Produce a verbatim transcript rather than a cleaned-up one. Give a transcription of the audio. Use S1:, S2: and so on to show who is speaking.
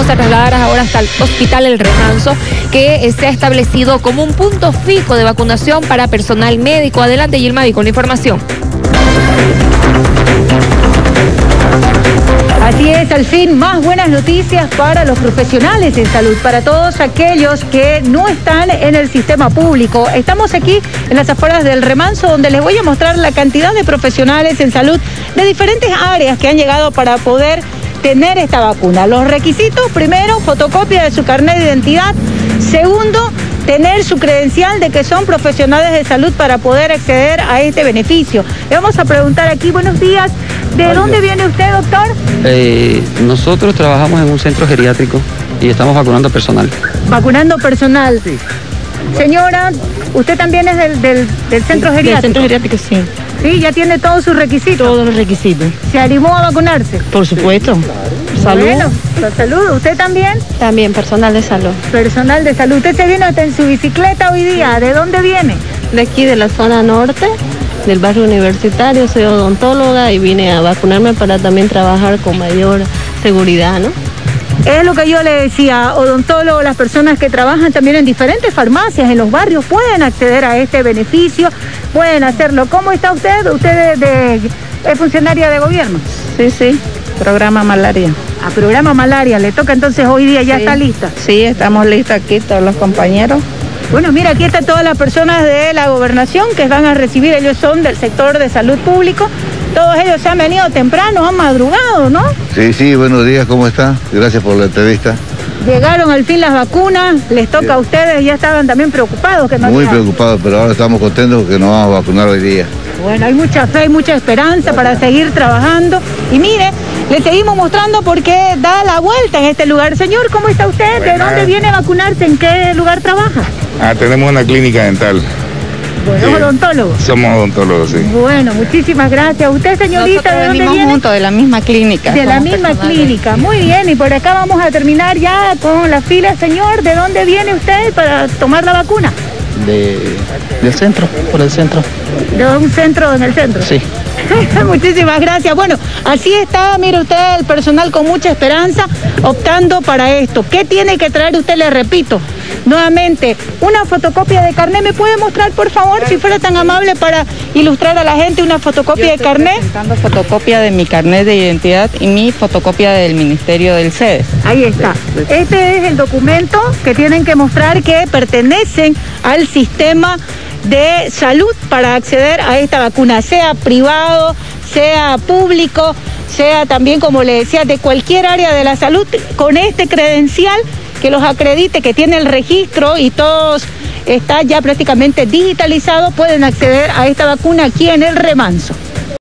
S1: a trasladar ahora hasta el Hospital El Remanso, que eh, se ha establecido como un punto fijo de vacunación para personal médico. Adelante, Yilmavi, con la información.
S2: Así es, al fin, más buenas noticias para los profesionales en salud, para todos aquellos que no están en el sistema público. Estamos aquí en las afueras del Remanso, donde les voy a mostrar la cantidad de profesionales en salud de diferentes áreas que han llegado para poder tener esta vacuna. Los requisitos: primero, fotocopia de su carnet de identidad; segundo, tener su credencial de que son profesionales de salud para poder acceder a este beneficio. Le vamos a preguntar aquí, buenos días, ¿de Ay, dónde viene usted, doctor?
S3: Eh, nosotros trabajamos en un centro geriátrico y estamos vacunando personal. ¿Vacunando personal? Sí.
S2: Señora, ¿usted también es del, del, del centro geriátrico?
S4: Del centro geriátrico, sí.
S2: Sí, ya tiene todos sus requisitos.
S4: Todos los requisitos.
S2: ¿Se animó a vacunarse?
S4: Por supuesto. Sí, claro. Salud.
S2: Bueno, salud. ¿Usted también?
S5: También, personal de salud.
S2: Personal de salud. ¿Usted se vino hasta en su bicicleta hoy día? ¿De dónde viene?
S5: De aquí, de la zona norte, del barrio universitario. Soy odontóloga y vine a vacunarme para también trabajar con mayor seguridad, ¿no?
S2: Es lo que yo le decía, odontólogo, las personas que trabajan también en diferentes farmacias en los barrios pueden acceder a este beneficio, pueden hacerlo. ¿Cómo está usted? ¿Usted de, de, es funcionaria de gobierno?
S5: Sí, sí, programa malaria.
S2: A programa malaria, le toca entonces hoy día, ¿ya sí está lista?
S5: Sí, estamos listos aquí todos los compañeros.
S2: Bueno, mira, aquí están todas las personas de la gobernación que van a recibir, ellos son del sector de salud público. Todos ellos se han venido temprano, han madrugado, ¿no?
S6: Sí, sí, buenos días, ¿cómo está? Gracias por la entrevista.
S2: Llegaron al fin las vacunas, les toca sí a ustedes, ya estaban también preocupados. Que no
S6: Muy preocupados, pero ahora estamos contentos porque nos vamos a vacunar hoy día.
S2: Bueno, hay mucha fe, hay mucha esperanza para seguir trabajando. Y mire, le seguimos mostrando porque da la vuelta en este lugar. Señor, ¿cómo está usted? Buenas. ¿De dónde viene a vacunarse? ¿En qué lugar trabaja?
S7: Ah, tenemos una clínica dental.
S2: Bueno, sí, odontólogos.
S7: Somos odontólogos, sí.
S2: Bueno, muchísimas gracias. ¿Usted, señorita, de dónde viene?
S5: Juntos, de la misma clínica.
S2: De la misma clínica. Muy bien, y por acá vamos a terminar ya con la fila. Señor, ¿de dónde viene usted para tomar la vacuna?
S3: De, del centro, por el centro.
S2: ¿De un centro en el centro?
S3: Sí.
S2: Muchísimas gracias. Bueno, así está, mire usted, el personal con mucha esperanza optando para esto. ¿Qué tiene que traer usted? Le repito nuevamente, una fotocopia de carnet. ¿Me puede mostrar, por favor, si fuera tan amable, para ilustrar a la gente una fotocopia
S5: Yo
S2: de carnet?
S5: Presentando fotocopia de mi carnet de identidad y mi fotocopia del Ministerio del C E D E S.
S2: Ahí está. Este es el documento que tienen que mostrar que pertenecen al sistema de salud para acceder a esta vacuna, sea privado, sea público, sea también, como le decía, de cualquier área de la salud. Con este credencial que los acredite, que tiene el registro y todos está ya prácticamente digitalizado, pueden acceder a esta vacuna aquí en El Remanso.